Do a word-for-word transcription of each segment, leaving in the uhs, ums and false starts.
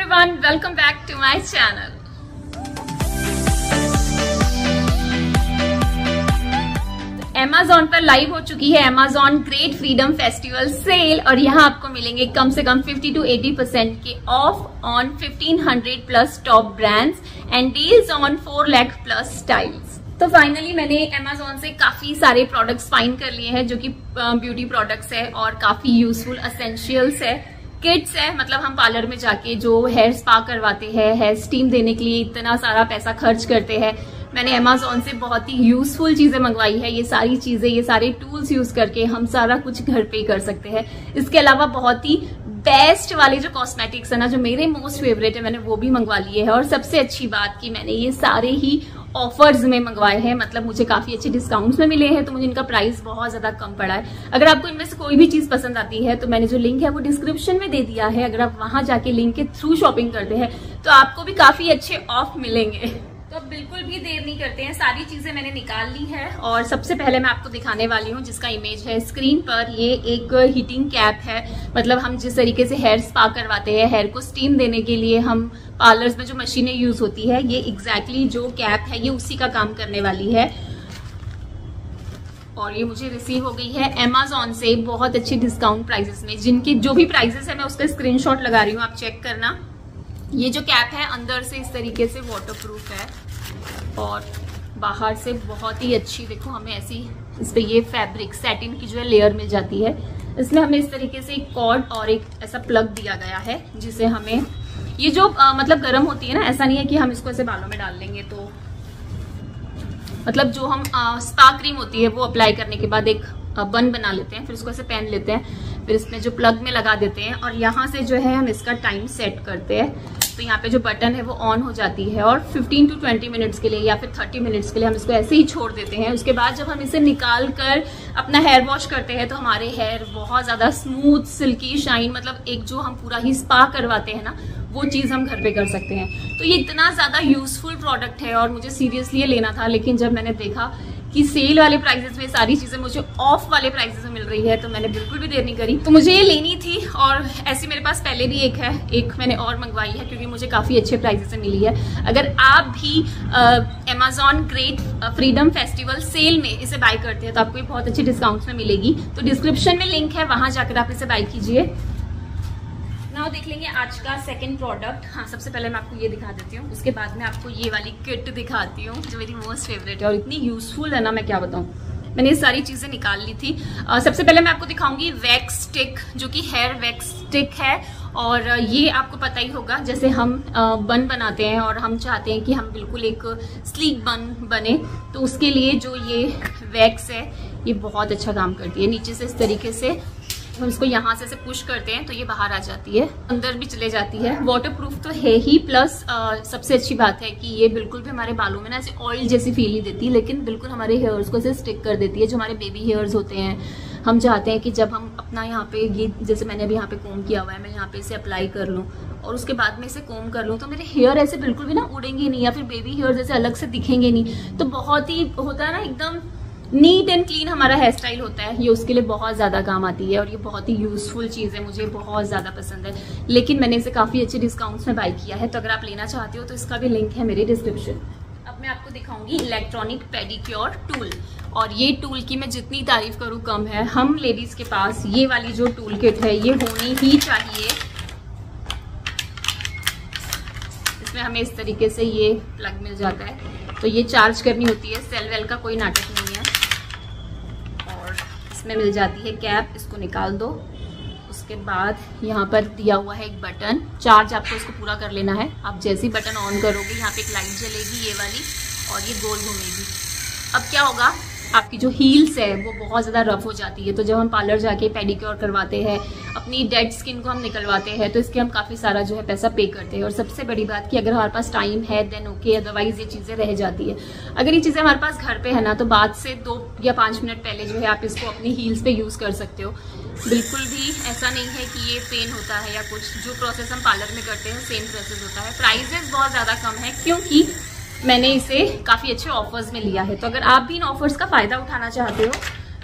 everyone, welcome back to my channel. Amazon पर live हो चुकी है Amazon great freedom festival sale और यहाँ आपको मिलेंगे कम से कम फिफ्टी टू एटी परसेंट के off on fifteen hundred plus top brands and deals on four lakh plus styles. तो फाइनली मैंने Amazon से काफी सारे प्रोडक्ट्स फाइंड कर लिए हैं जो कि ब्यूटी प्रोडक्ट्स है और काफी यूजफुल एसेंशियल्स है, किट्स है। मतलब हम पार्लर में जाके जो हेयर स्पा करवाते हैं, हेयर स्टीम देने के लिए इतना सारा पैसा खर्च करते हैं, मैंने Amazon से बहुत ही यूजफुल चीजें मंगवाई है। ये सारी चीजें, ये सारे टूल्स यूज करके हम सारा कुछ घर पे कर सकते हैं। इसके अलावा बहुत ही बेस्ट वाले जो कॉस्मेटिक्स है ना, जो मेरे मोस्ट फेवरेट है, मैंने वो भी मंगवा लिए है। और सबसे अच्छी बात कि मैंने ये सारे ही ऑफर्स में मंगवाए हैं, मतलब मुझे काफी अच्छे डिस्काउंट्स में मिले हैं, तो मुझे इनका प्राइस बहुत ज्यादा कम पड़ा है। अगर आपको इनमें से कोई भी चीज पसंद आती है तो मैंने जो लिंक है वो डिस्क्रिप्शन में दे दिया है। अगर आप वहां जाके लिंक के थ्रू शॉपिंग करते हैं तो आपको भी काफी अच्छे ऑफ मिलेंगे। तो बिल्कुल भी देर नहीं करते हैं, सारी चीजें मैंने निकाल ली है और सबसे पहले मैं आपको दिखाने वाली हूँ जिसका इमेज है स्क्रीन पर। ये एक हीटिंग कैप है, मतलब हम जिस तरीके से हेयर स्पा करवाते हैं, हेयर को स्टीम देने के लिए हम पार्लर्स में जो मशीनें यूज होती है, ये एग्जैक्टली जो कैप है ये उसी का काम करने वाली है। और ये मुझे रिसीव हो गई है Amazon से बहुत अच्छे डिस्काउंट प्राइसेस में, जिनकी जो भी प्राइसेस है मैं उसका स्क्रीनशॉट लगा रही हूँ, आप चेक करना। ये जो कैप है अंदर से इस तरीके से वाटरप्रूफ है और बाहर से बहुत ही अच्छी, देखो हमें ऐसी इस पे ये फैब्रिक सैटिन की जो है लेयर मिल जाती है। इसमें हमें इस तरीके से एक कॉर्ड और एक ऐसा प्लग दिया गया है जिसे हमें ये जो आ, मतलब गर्म होती है ना, ऐसा नहीं है कि हम इसको ऐसे बालों में डाल लेंगे तो मतलब जो हम आ, स्पा क्रीम होती है वो अप्लाई करने के बाद एक बन बना लेते हैं, फिर उसको ऐसे पहन लेते हैं, फिर इसमें जो प्लग में लगा देते हैं और यहाँ से जो है हम इसका टाइम सेट करते हैं। तो यहाँ पे जो बटन है वो ऑन हो जाती है और फिफ्टीन टू ट्वेंटी मिनट्स के लिए या फिर थर्टी मिनट्स के लिए हम इसको ऐसे ही छोड़ देते हैं। उसके बाद जब हम इसे निकाल कर अपना हेयर वॉश करते हैं तो हमारे हेयर बहुत ज्यादा स्मूथ, सिल्की, शाइन, मतलब एक जो हम पूरा ही स्पा करवाते हैं ना, वो चीज हम घर पे कर सकते हैं। तो ये इतना ज्यादा यूजफुल प्रोडक्ट है और मुझे सीरियसली ये लेना था, लेकिन जब मैंने देखा कि सेल वाले प्राइसेस में सारी चीजें मुझे ऑफ वाले प्राइसेस में मिल रही है तो मैंने बिल्कुल भी देर नहीं करी, तो मुझे ये लेनी थी। और ऐसी मेरे पास पहले भी एक है, एक मैंने और मंगवाई है क्योंकि मुझे काफी अच्छे प्राइसेस में मिली है। अगर आप भी Amazon great freedom festival sale में इसे बाय करते हैं तो आपको ये बहुत अच्छे डिस्काउंट्स में मिलेगी। तो डिस्क्रिप्शन में लिंक है, वहां जाकर आप इसे बाय कीजिए। नाउ देख लेंगे आज का सेकंड प्रोडक्ट। हाँ, सबसे पहले मैं आपको ये दिखा देती हूँ, उसके बाद में आपको ये वाली किट दिखाती हूँ जो मेरी मोस्ट फेवरेट है और इतनी यूजफुल है ना, मैं क्या बताऊँ। मैंने ये सारी चीजें निकाल ली थी। uh, सबसे पहले मैं आपको दिखाऊंगी वैक्स स्टिक, जो कि हेयर वैक्स स्टिक है। और ये आपको पता ही होगा, जैसे हम बन बनाते हैं और हम चाहते हैं कि हम बिल्कुल एक स्लीक बन बने, तो उसके लिए जो ये वैक्स है ये बहुत अच्छा काम करती है। नीचे से इस तरीके से हम इसको यहाँ से, से पुश करते हैं तो ये बाहर आ जाती है, अंदर भी चले जाती है। वाटरप्रूफ तो है ही, प्लस सबसे अच्छी बात है कि ये बिल्कुल भी हमारे बालों में ना ऐसे ऑयल जैसी फील नहीं देती, लेकिन बिल्कुल हमारे हेयर्स को ऐसे स्टिक कर देती है। जो हमारे बेबी हेयर्स होते हैं, हम चाहते हैं कि जब हम अपना यहाँ पे ये, जैसे मैंने अभी यहाँ पे कोम किया हुआ है, मैं यहाँ पे इसे अप्लाई कर लूँ और उसके बाद में इसे कोम कर लूँ तो मेरे हेयर ऐसे बिल्कुल भी ना उड़ेंगे नहीं या फिर बेबी हेयर जैसे अलग से दिखेंगे नहीं। तो बहुत ही होता है ना, एकदम नीट एंड क्लीन हमारा हेयर स्टाइल होता है। ये उसके लिए बहुत ज्यादा काम आती है और ये बहुत ही यूजफुल चीज है, मुझे बहुत ज्यादा पसंद है। लेकिन मैंने इसे काफी अच्छे डिस्काउंट्स में बाय किया है, तो अगर आप लेना चाहते हो तो इसका भी लिंक है मेरे डिस्क्रिप्शन। अब मैं आपको दिखाऊंगी इलेक्ट्रॉनिक पेडिक्योर टूल, और ये टूल की मैं जितनी तारीफ करूँ कम है। हम लेडीज के पास ये वाली जो टूल किट है ये होनी ही चाहिए। इसमें हमें इस तरीके से ये प्लग मिल जाता है, तो ये चार्ज करनी होती है, सेल वेल का कोई नाटक नहीं है। और इसमें मिल जाती है कैप, इसको निकाल दो। उसके बाद यहाँ पर दिया हुआ है एक बटन, चार्ज आपको इसको पूरा कर लेना है। आप जैसे ही बटन ऑन करोगे यहाँ पे एक लाइट जलेगी ये वाली और ये गोल घूमेगी। अब क्या होगा, आपकी जो हील्स है वो बहुत ज़्यादा रफ हो जाती है, तो जब हम पार्लर जाके पेडिक्योर करवाते हैं, अपनी डेड स्किन को हम निकलवाते हैं, तो इसके हम काफ़ी सारा जो है पैसा पे करते हैं। और सबसे बड़ी बात कि अगर हमारे पास टाइम है देन ओके, अदरवाइज ये चीज़ें रह जाती है। अगर ये चीज़ें हमारे पास घर पे है ना, तो बाद से दो या पाँच मिनट पहले जो है आप इसको अपनी हील्स पे यूज़ कर सकते हो। बिल्कुल भी ऐसा नहीं है कि ये पेन होता है या कुछ, जो प्रोसेस हम पार्लर में करते हैं सेम प्रोसेस होता है। प्राइजेस बहुत ज़्यादा कम है क्योंकि मैंने इसे काफ़ी अच्छे ऑफर्स में लिया है। तो अगर आप भी इन ऑफर्स का फ़ायदा उठाना चाहते हो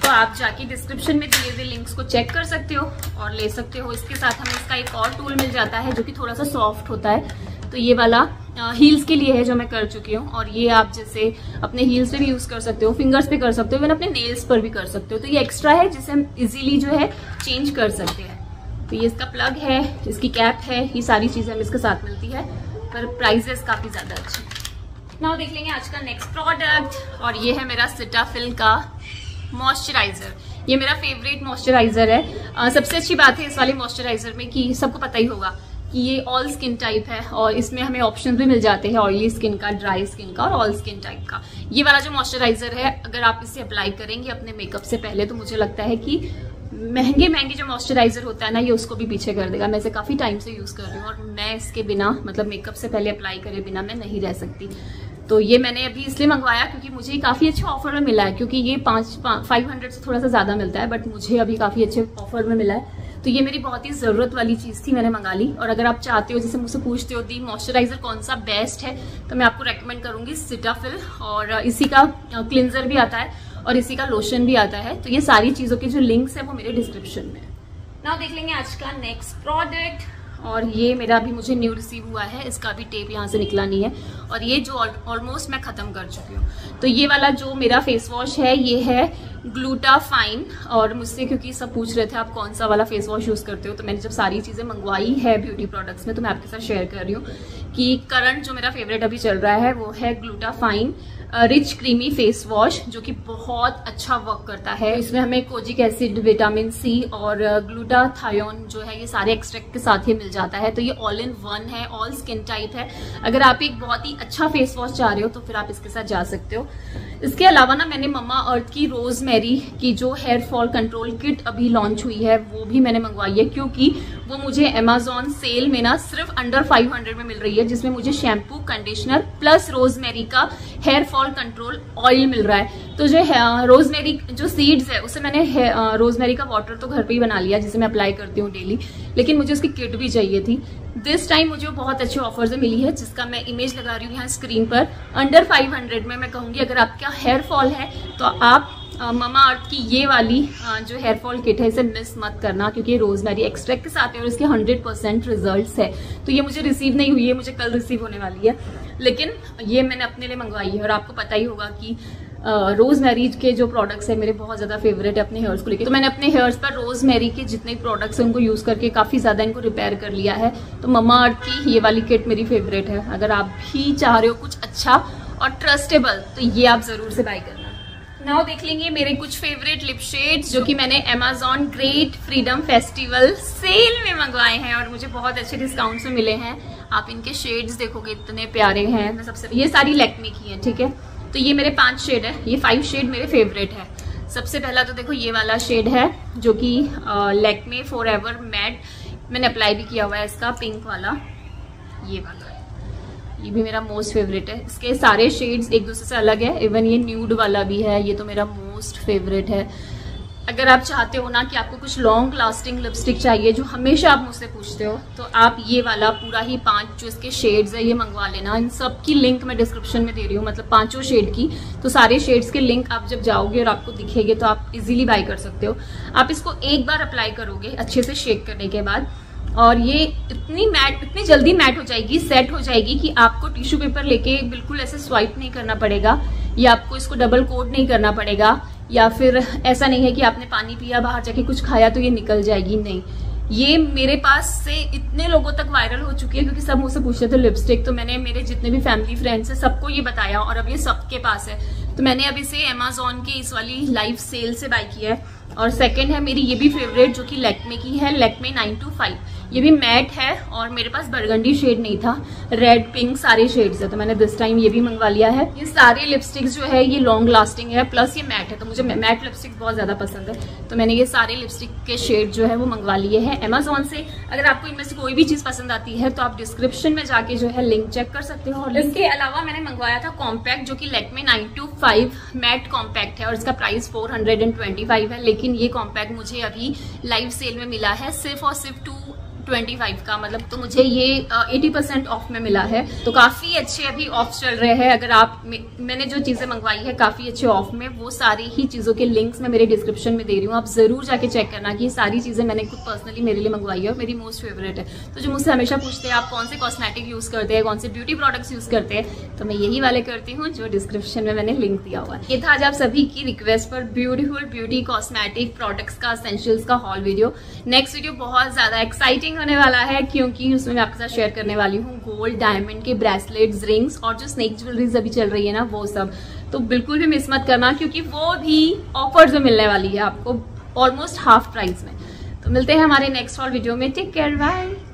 तो आप जाके डिस्क्रिप्शन में दिए हुए लिंक्स को चेक कर सकते हो और ले सकते हो। इसके साथ हमें इसका एक और टूल मिल जाता है जो कि थोड़ा सा सॉफ्ट होता है। तो ये वाला हील्स के लिए है जो मैं कर चुकी हूँ, और ये आप जैसे अपने हील्स पे भी यूज कर सकते हो, फिंगर्स पे कर सकते हो, इवन अपने नेल्स पर भी कर सकते हो। तो ये एक्स्ट्रा है जिसे हम इजीली जो है चेंज कर सकते हैं। तो ये इसका प्लग है, इसकी कैप है, ये सारी चीजें हमें इसके साथ मिलती है, पर प्राइजेस काफी ज्यादा अच्छे हैं। नाउ देख लेंगे आज का नेक्स्ट प्रोडक्ट, और ये है मेरा सिटाफिल का मॉइस्चराइजर। ये मेरा फेवरेट मॉइस्चराइजर है। uh, सबसे अच्छी बात है इस वाले मॉइस्चराइजर में कि सबको पता ही होगा कि ये ऑल स्किन टाइप है, और इसमें हमें ऑप्शन भी मिल जाते हैं ऑयली स्किन का, ड्राई स्किन का और ऑल स्किन टाइप का। ये वाला जो मॉइस्चराइजर है, अगर आप इसे अप्लाई करेंगे अपने मेकअप से पहले, तो मुझे लगता है कि महंगे महंगे जो मॉइस्चराइजर होता है ना, ये उसको भी पीछे कर देगा। मैं इसे काफी टाइम से यूज कर रही हूँ, और मैं इसके बिना, मतलब मेकअप से पहले अप्लाई करे बिना मैं नहीं रह सकती। तो ये मैंने अभी इसलिए मंगवाया क्योंकि मुझे काफी अच्छे ऑफर में मिला है, क्योंकि ये पांच फाइव हंड्रेड से थोड़ा सा ज्यादा मिलता है, बट मुझे अभी काफी अच्छे ऑफर में मिला है। तो ये मेरी बहुत ही जरूरत वाली चीज थी, मैंने मंगा ली। और अगर आप चाहते हो, जैसे मुझसे पूछते हो दी मॉइस्चराइजर कौन सा बेस्ट है, तो मैं आपको रेकमेंड करूंगी सिटाफिल। और इसी का क्लिंजर भी आता है और इसी का लोशन भी आता है। तो ये सारी चीजों के जो लिंक्स है वो मेरे डिस्क्रिप्शन में है। नाउ देख लेंगे आज का नेक्स्ट प्रोडक्ट, और ये मेरा भी मुझे न्यू रिसीव हुआ है, इसका भी टेप यहाँ से निकला नहीं है, और ये जो ऑलमोस्ट मैं खत्म कर चुकी हूँ। तो ये वाला जो मेरा फेस वॉश है, ये है ग्लूटाफाइन। और मुझसे क्योंकि सब पूछ रहे थे आप कौन सा वाला फेस वॉश यूज करते हो, तो मैंने जब सारी चीजें मंगवाई है ब्यूटी प्रोडक्ट्स में, तो मैं आपके साथ शेयर कर रही हूँ कि करंट जो मेरा फेवरेट अभी चल रहा है वो है glutathione rich creamy face wash, जो कि बहुत अच्छा वर्क करता है। इसमें हमें कोजिक एसिड, विटामिन सी और ग्लूटाथायोन जो है, ये सारे एक्सट्रैक्ट के साथ ही मिल जाता है। तो ये ऑल इन वन है, ऑल स्किन टाइप है। अगर आप एक बहुत ही अच्छा फेस वॉश चाह रहे हो तो फिर आप इसके साथ जा सकते हो। इसके अलावा ना, मैंने मम्मा अर्थ की रोजमेरी की जो हेयर फॉल कंट्रोल किट अभी लॉन्च हुई है, वो भी मैंने मंगवाई है, क्योंकि वो मुझे अमेजॉन सेल में ना सिर्फ अंडर फाइव हंड्रेड में मिल रही है, जिसमें मुझे शैम्पू, कंडीशनर प्लस रोजमेरी का हेयर फॉल कंट्रोल ऑयल मिल रहा है। तो जो रोजमेरी जो सीड्स है, उससे मैंने रोजमेरी का वाटर तो घर पे ही बना लिया, जिसे मैं अप्लाई करती हूँ डेली, लेकिन मुझे उसकी किट भी चाहिए थी। दिस टाइम मुझे बहुत अच्छे ऑफर से मिली है, जिसका मैं इमेज लगा रही हूँ यहाँ स्क्रीन पर। अंडर फाइव हंड्रेड में मैं कहूंगी, अगर आपका हेयर फॉल है तो आप ममा अर्थ की ये वाली आ, जो हेयर फॉल किट है, इसे मिस मत करना, क्योंकि ये रोजमेरी एक्सट्रैक्ट के साथ है और इसके हंड्रेड परसेंट रिजल्ट है। तो ये मुझे रिसीव नहीं हुई है, मुझे कल रिसीव होने वाली है, लेकिन ये मैंने अपने लिए मंगवाई है। और आपको पता ही होगा कि रोजमेरी के जो प्रोडक्ट्स है मेरे बहुत ज्यादा फेवरेट है अपने हेयर्स को लेकर। तो मैंने अपने हेयर्स पर रोजमेरी के जितने प्रोडक्ट्स हैं उनको यूज करके काफी ज्यादा इनको रिपेयर कर लिया है। तो ममा अर्थ की ये वाली किट मेरी फेवरेट है। अगर आप भी चाह रहे हो कुछ अच्छा और ट्रस्टेबल, तो ये आप जरूर से बाय करना। नाउ देख लेंगे मेरे कुछ फेवरेट लिप शेड्स, जो कि मैंने Amazon great freedom festival sale में मंगवाए हैं और मुझे बहुत अच्छे डिस्काउंट्स में मिले हैं। आप इनके शेड्स देखोगे, इतने प्यारे हैं। मैं सबसे ये सारी लैक्मे की हैं, ठीक है। तो ये मेरे पांच शेड है, ये फाइव शेड मेरे फेवरेट है। सबसे पहला तो देखो ये वाला शेड है, जो कि लैक्मे फॉरएवर मैट, मैंने अप्लाई भी किया हुआ है इसका, पिंक वाला। ये वाला ये भी मेरा मोस्ट फेवरेट है। इसके सारे शेड्स एक दूसरे से अलग है, इवन ये न्यूड वाला भी है, ये तो मेरा मोस्ट फेवरेट है। अगर आप चाहते हो ना कि आपको कुछ लॉन्ग लास्टिंग लिपस्टिक चाहिए, जो हमेशा आप मुझसे पूछते हो, तो आप ये वाला पूरा ही पांच जो इसके शेड्स है ये मंगवा लेना। इन सब की लिंक मैं डिस्क्रिप्शन में दे रही हूँ, मतलब पांचों शेड की। तो सारे शेड्स के लिंक आप जब जाओगे और आपको दिखेंगे तो आप इजीली बाय कर सकते हो। आप इसको एक बार अप्लाई करोगे अच्छे से शेक करने के बाद, और ये इतनी मैट, इतनी जल्दी मैट हो जाएगी, सेट हो जाएगी कि आपको टिश्यू पेपर लेके बिल्कुल ऐसे स्वाइप नहीं करना पड़ेगा, या आपको इसको डबल कोट नहीं करना पड़ेगा, या फिर ऐसा नहीं है कि आपने पानी पिया, बाहर जाके कुछ खाया तो ये निकल जाएगी। नहीं, ये मेरे पास से इतने लोगों तक वायरल हो चुकी है, क्योंकि सब मुझसे पूछते थे लिपस्टिक। तो मैंने मेरे जितने भी फैमिली फ्रेंड्स है सबको ये बताया, और अब ये सबके पास है। तो मैंने अभी से अमेजॉन की इस वाली लाइव सेल से बाय किया है। और सेकंड है मेरी ये भी फेवरेट, जो कि लैक्मे की है, लैक्मे नाइन टू फाइव। ये भी मैट है, और मेरे पास बरगंडी शेड नहीं था, रेड पिंक सारे शेड्स है, तो मैंने दिस टाइम ये भी मंगवा लिया है। ये सारे लिपस्टिक्स जो है ये लॉन्ग लास्टिंग है, प्लस ये मैट है, तो मुझे मैट लिपस्टिक बहुत ज्यादा पसंद है। तो मैंने ये सारे लिपस्टिक के शेड जो है वो मंगवा लिए हैं अमेजॉन से। अगर आपको इनमें से कोई भी चीज पसंद आती है तो आप डिस्क्रिप्शन में जाके जो है लिंक चेक कर सकते हो। और इसके अलावा मैंने मंगवाया था कॉम्पैक्ट, जो कि Lakme nine to five matte compact है, और इसका price four hundred and twenty five है। लेकिन ये कॉम्पैक्ट मुझे अभी लाइव सेल में मिला है सिर्फ और सिर्फ टू ट्वेंटी फाइव का, मतलब तो मुझे ये एटी परसेंट ऑफ में मिला है। तो काफी अच्छे अभी ऑफ चल रहे हैं। अगर आप मैंने जो चीजें मंगवाई है काफी अच्छे ऑफ में, वो सारी ही चीजों के लिंक्स मैं मेरे डिस्क्रिप्शन में दे रही हूँ, आप जरूर जाके चेक करना कि सारी चीजें मैंने खुद पर्सनली मेरे लिए मंगवाई है और मेरी मोस्ट फेवरेट है। तो जो मुझसे हमेशा पूछते हैं आप कौन से कॉस्मेटिक यूज करते हैं, कौन से ब्यूटी प्रोडक्ट्स यूज करते हैं, तो मैं यही वाले करती हूँ जो डिस्क्रिप्शन में मैंने लिंक दिया हुआ है। ये था आज आप सभी की रिक्वेस्ट पर ब्यूटीफुल ब्यूटी कॉस्मेटिक प्रोडक्ट्स का, एसेंशियल्स का हॉल वीडियो। नेक्स्ट वीडियो बहुत ज्यादा एक्साइटिंग होने वाला है क्योंकि उसमें मैं आपके साथ शेयर करने वाली हूँ गोल्ड डायमंड के ब्रेसलेट्स, रिंग्स और जो स्नेक ज्वेलरीज अभी चल रही है ना वो सब। तो बिल्कुल भी मिस मत करना क्योंकि वो भी ऑफर्स में मिलने वाली है आपको ऑलमोस्ट हाफ प्राइस में। तो मिलते हैं हमारे नेक्स्ट हॉल वीडियो में। Take care, bye.